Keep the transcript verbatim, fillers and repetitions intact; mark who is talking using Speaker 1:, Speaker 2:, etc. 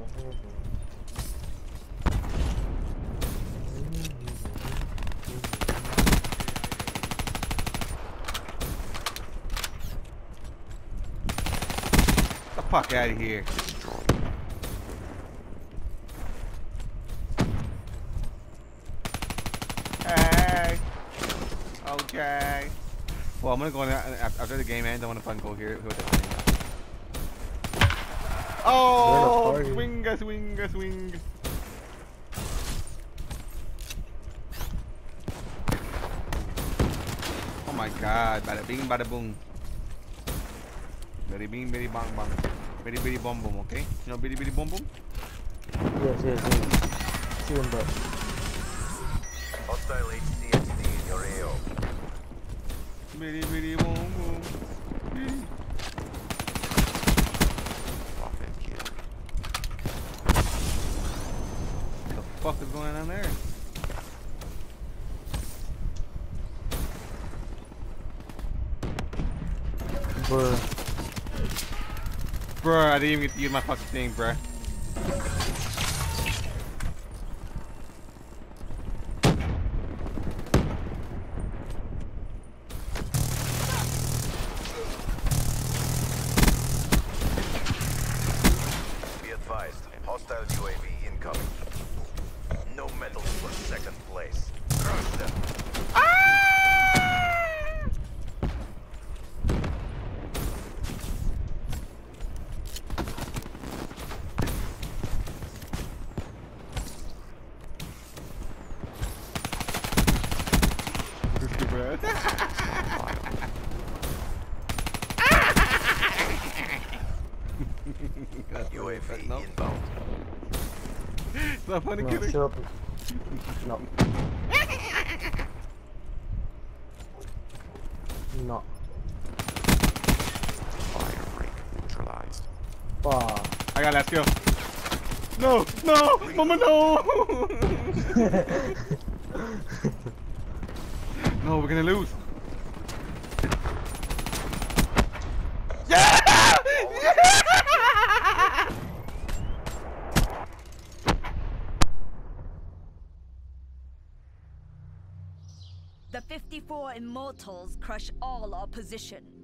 Speaker 1: Get the fuck out of here. Hey. Okay. Well, I'm gonna go in there after the game ends. I wanna fucking go here. Oh, swinga, swinga, swing. Oh my God! Bada bing, bada boom. Bidi bing, bidi bang bang. Bidi bidi bom bom. Okay? You know bidi bidi bom bom?
Speaker 2: Yes, yes, yes. See him, bro.
Speaker 3: Hostile H C X D in your A O.
Speaker 1: Bidi bidi bom bom. Bidi. What the fuck is going on there?
Speaker 2: Bruh.
Speaker 1: Bruh, I didn't even get to use my fucking thing, bruh.
Speaker 3: Be advised, hostile U A V incoming. No medals for second place. Crush them. U A V
Speaker 1: no.
Speaker 3: inbound.
Speaker 1: It's not funny,
Speaker 2: No,
Speaker 1: kidding.
Speaker 2: shut up. No. No.
Speaker 4: Fire break neutralized.
Speaker 2: Fuck.
Speaker 1: I got last kill. No, no, mama, no. No, we're gonna lose. Yeah!
Speaker 5: The fifty-four Immortals crush all opposition.